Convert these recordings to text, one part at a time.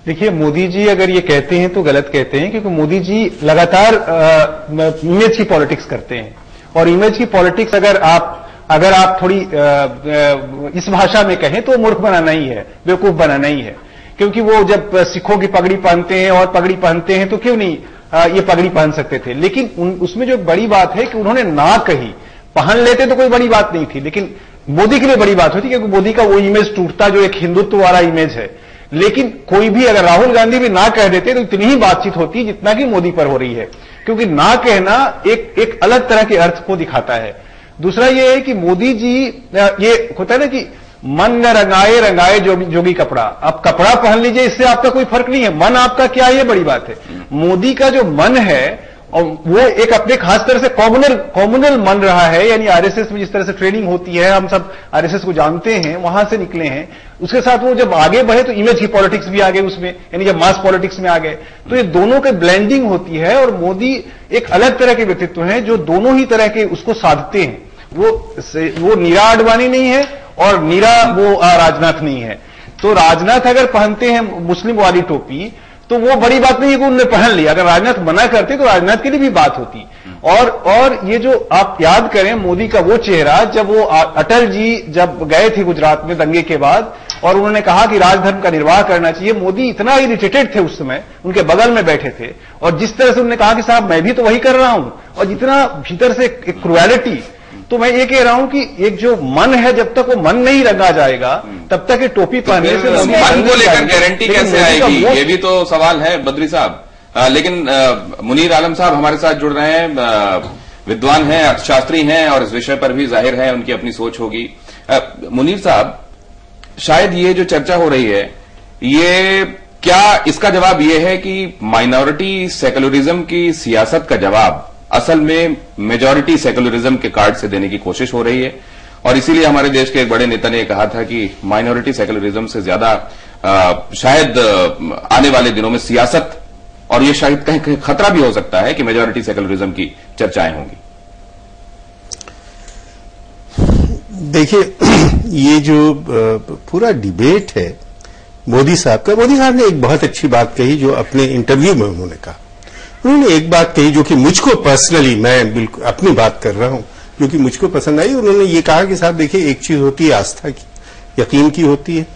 देखिए, मोदी जी अगर ये कहते हैं तो गलत कहते हैं, क्योंकि मोदी जी लगातार इमेज की पॉलिटिक्स करते हैं। और इमेज की पॉलिटिक्स अगर आप थोड़ी इस भाषा में कहें तो मूर्ख बनाना ही है, बेवकूफ बनाना ही है। क्योंकि वो जब सिखों की पगड़ी पहनते हैं और पगड़ी पहनते हैं तो क्यों नहीं ये पगड़ी पहन सकते थे। लेकिन उसमें जो बड़ी बात है कि उन्होंने ना कही, पहन लेते तो कोई बड़ी बात नहीं थी, लेकिन मोदी के लिए बड़ी बात होती, क्योंकि मोदी का वो इमेज टूटता जो एक हिंदुत्व वाला इमेज है। लेकिन कोई भी, अगर राहुल गांधी भी ना कह देते तो इतनी ही बातचीत होती जितना कि मोदी पर हो रही है, क्योंकि ना कहना एक अलग तरह के अर्थ को दिखाता है। दूसरा यह है कि मोदी जी, ये होता है ना कि मन न रंगाए रंगाए जोगी कपड़ा। अब कपड़ा पहन लीजिए, इससे आपका कोई फर्क नहीं है, मन आपका क्या है, ये बड़ी बात है। मोदी का जो मन है और वो एक अपने खास तरह से कॉम्युनल मन रहा है, यानी आरएसएस में जिस तरह से ट्रेनिंग होती है, हम सब आरएसएस को जानते हैं, वहां से निकले हैं। उसके साथ वो जब आगे बढ़े तो इमेज की पॉलिटिक्स भी आ गए उसमें, यानी जब मास पॉलिटिक्स में आ गए तो ये दोनों के ब्लेंडिंग होती है। और मोदी एक अलग तरह के व्यक्तित्व हैं जो दोनों ही तरह के उसको साधते हैं। वो नीरा आडवाणी नहीं है और नीरा वो राजनाथ नहीं है। तो राजनाथ अगर पहनते हैं मुस्लिम वाली टोपी तो वो बड़ी बात नहीं है कि उन्होंने पहन लिया। अगर राजनाथ मना करते तो राजनाथ के लिए भी बात होती। और ये जो आप याद करें मोदी का वो चेहरा, जब वो अटल जी जब गए थे गुजरात में दंगे के बाद और उन्होंने कहा कि राजधर्म का निर्वाह करना चाहिए, मोदी इतना इरिटेटेड थे उस समय, उनके बगल में बैठे थे और जिस तरह से उन्होंने कहा कि साहब मैं भी तो वही कर रहा हूं, और जितना भीतर से एक क्रुएलिटी। तो मैं ये कह रहा हूं कि एक जो मन है, जब तक वो मन नहीं रंगा जाएगा तब तक ये टोपी पहनने से मन को लेकर गारंटी कैसे आएगी, ये भी तो सवाल है बद्री साहब। लेकिन मुनीर आलम साहब हमारे साथ जुड़ रहे हैं, विद्वान हैं, अर्थशास्त्री हैं और इस विषय पर भी जाहिर है उनकी अपनी सोच होगी। मुनीर साहब, शायद ये जो चर्चा हो रही है, ये क्या इसका जवाब ये है कि माइनॉरिटी सेकुलरिज्म की सियासत का जवाब असल में मेजॉरिटी सेकुलरिज्म के कार्ड से देने की कोशिश हो रही है? और इसीलिए हमारे देश के एक बड़े नेता ने कहा था कि माइनॉरिटी सेकुलरिज्म से ज्यादा शायद आने वाले दिनों में सियासत, और ये शायद कहीं खतरा भी हो सकता है कि मेजॉरिटी सेकुलरिज्म की चर्चाएं होंगी। देखिए, ये जो पूरा डिबेट है मोदी साहब का, मोदी साहब ने एक बहुत अच्छी बात कही जो अपने इंटरव्यू में उन्होंने कहा। उन्होंने एक बात कही जो कि मुझको पर्सनली, मैं बिल्कुल अपनी बात कर रहा हूं, जो कि मुझको पसंद आई। उन्होंने ये कहा कि साहब देखिए, एक चीज होती है आस्था की, यकीन की होती है।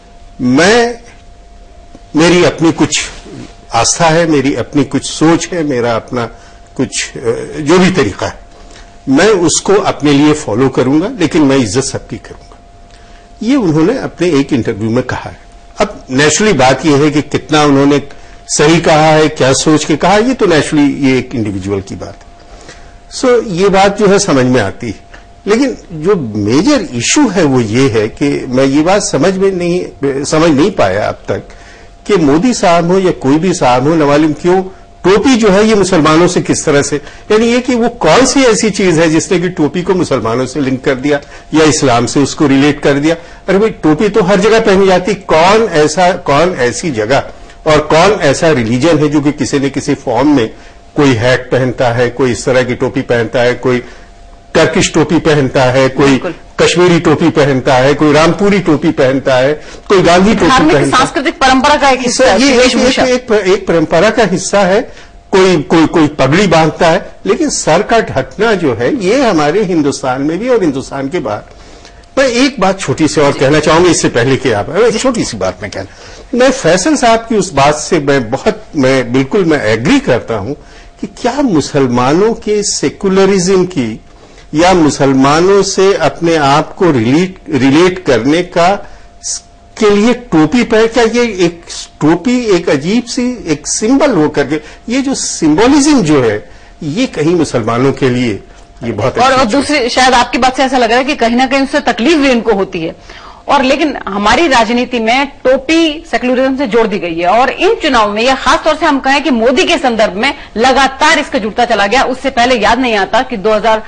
मेरी अपनी कुछ आस्था है, मेरी अपनी कुछ सोच है, मेरा अपना कुछ जो भी तरीका है, मैं उसको अपने लिए फॉलो करूंगा, लेकिन मैं इज्जत सबकी करूंगा। ये उन्होंने अपने एक इंटरव्यू में कहा है। अब नेचुरली बात यह है कि कितना उन्होंने सही कहा है, क्या सोच के कहा, ये तो नेचुरली ये एक इंडिविजुअल की बात है। सो ये बात जो है समझ में आती है। लेकिन जो मेजर इशू है वो ये है कि मैं ये बात समझ नहीं पाया अब तक कि मोदी साहब हो या कोई भी साहब हो, न मालूम क्यों टोपी जो है ये मुसलमानों से किस तरह से, यानी ये कि वो कौन सी ऐसी चीज है जिसने कि टोपी को मुसलमानों से लिंक कर दिया या इस्लाम से उसको रिलेट कर दिया। अरे भाई, टोपी तो हर जगह पहनी जाती, कौन ऐसी जगह और कौन ऐसा रिलीजन है जो कि किसी न किसी फॉर्म में कोई हैट पहनता है, कोई इस तरह की टोपी पहनता है, कोई टर्किश टोपी पहनता है, कोई कश्मीरी टोपी पहनता है, कोई रामपुरी टोपी पहनता है, कोई गांधी टोपी पहनता है। सांस्कृतिक परंपरा का एक हिस्सा है, ये एक परंपरा का हिस्सा है। कोई पगड़ी बांधता है, लेकिन सर का ढकना जो है ये हमारे हिंदुस्तान में भी और हिंदुस्तान के बाहर। मैं एक बात छोटी सी और कहना चाहूंगा इससे पहले कि आप, एक छोटी सी बात मैं कहना, मैं फैसल साहब की उस बात से मैं बिल्कुल एग्री करता हूं कि क्या मुसलमानों के सेकुलरिज्म की या मुसलमानों से अपने आप को रिलेट करने के लिए टोपी पहन, क्या ये एक टोपी एक अजीब सी एक सिंबल होकर के, ये जो सिंबोलिज्म जो है ये कहीं मुसलमानों के लिए ये बहुत और दूसरी, शायद आपकी बात से ऐसा लग रहा है कि कहीं ना कहीं उससे तकलीफ भी इनको होती है। और लेकिन हमारी राजनीति में टोपी सेकुलरिज्म से जोड़ दी गई है और इन चुनाव में, या खासतौर से हम कहें कि मोदी के संदर्भ में लगातार इसका जुड़ता चला गया। उससे पहले याद नहीं आता कि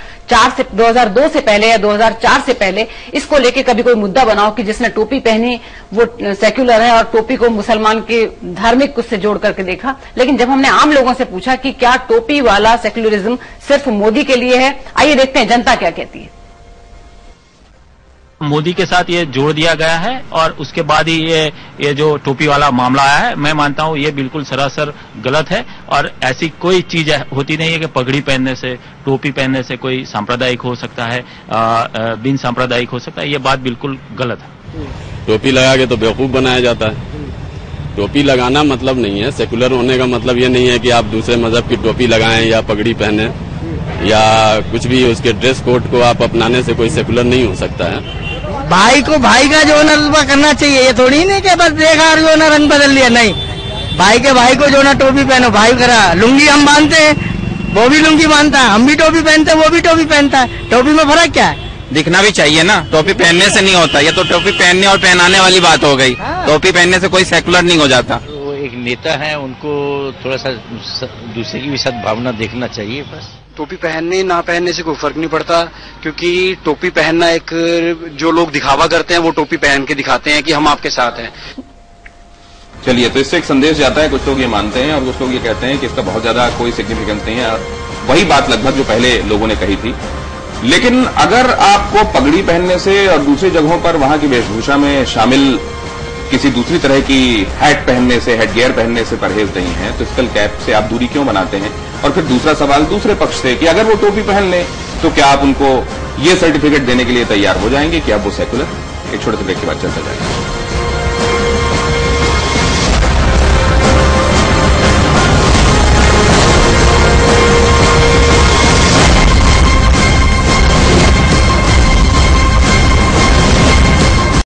2002 से पहले या 2004 से पहले इसको लेके कभी कोई मुद्दा बनाओ कि जिसने टोपी पहनी वो सेक्युलर है और टोपी को मुसलमान के धार्मिक कुछ से जोड़ करके देखा। लेकिन जब हमने आम लोगों से पूछा कि क्या टोपी वाला सेकुलरिज्म सिर्फ मोदी के लिए है, आइए देखते हैं जनता क्या कहती है। मोदी के साथ ये जोड़ दिया गया है और उसके बाद ही ये जो टोपी वाला मामला आया है, मैं मानता हूं ये बिल्कुल सरासर गलत है और ऐसी कोई चीज होती नहीं है कि पगड़ी पहनने से, टोपी पहनने से कोई सांप्रदायिक हो सकता है, बिन सांप्रदायिक हो सकता है। ये बात बिल्कुल गलत है। टोपी लगा के तो बेवकूफ बनाया जाता है। टोपी लगाना मतलब नहीं है, सेकुलर होने का मतलब ये नहीं है कि आप दूसरे मजहब की टोपी लगाएं या पगड़ी पहने या कुछ भी, उसके ड्रेस कोड को आप अपनाने से कोई सेकुलर नहीं हो सकता है। भाई को भाई का जो ना रुतबा करना चाहिए, ये थोड़ी नहीं कि बस देखा और जो ना रंग बदल लिया, नहीं। भाई के भाई को जो ना टोपी पहनो, भाई करा। लुंगी हम बांधते हैं, वो भी लुंगी बांधता है, हम भी टोपी पहनते हैं, वो भी टोपी पहनता है। टोपी में फर्क क्या है? दिखना भी चाहिए ना, टोपी पहनने से नहीं होता। ये तो टोपी पहनने और पहनाने वाली बात हो गई। टोपी पहनने से कोई सेकुलर नहीं हो जाता। वो एक नेता है, उनको थोड़ा सा दूसरे की भी सद्भावना देखना चाहिए बस। टोपी पहनने ना पहनने से कोई फर्क नहीं पड़ता, क्योंकि टोपी पहनना एक, जो लोग दिखावा करते हैं वो टोपी पहन के दिखाते हैं कि हम आपके साथ हैं। चलिए, तो इससे एक संदेश जाता है, कुछ लोग ये मानते हैं और कुछ लोग ये कहते हैं कि इसका बहुत ज्यादा कोई सिग्निफिकेंस नहीं है। वही बात लगभग जो पहले लोगों ने कही थी। लेकिन अगर आपको पगड़ी पहनने से और दूसरी जगहों पर वहां की वेशभूषा में शामिल किसी दूसरी तरह की हैट पहनने से, हेड गियर पहनने से परहेज नहीं है, तो स्कल कैप से आप दूरी क्यों बनाते हैं? और फिर दूसरा सवाल दूसरे पक्ष से कि अगर वो टोपी पहन लें तो क्या आप उनको ये सर्टिफिकेट देने के लिए तैयार हो जाएंगे कि अब वो सेकुलर? एक छोटे से ब्रेक के बाद चलता जाएगा।